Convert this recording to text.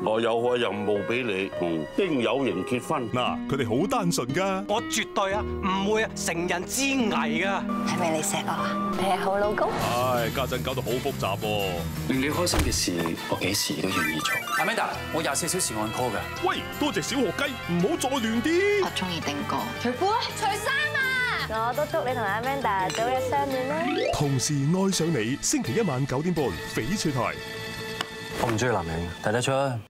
我有個任務俾你，同丁有盈結婚。 嗱，佢哋好單純噶。 我絕對啊唔會成人之危噶。 係咪你錫我啊？你係好老公。 唉，家陣搞到好複雜喎。 令你開心嘅事，我幾時都願意做。Amanda，我24小時按 call 㗎。 喂，多隻小學雞，唔好再亂啲。 我中意丁哥。 除褲咧，除衫啊！我都祝你同 Amanda 早日相戀啦。 同時愛上你，星期一晚9點半，翡翠台。 我唔中意男人，睇得出。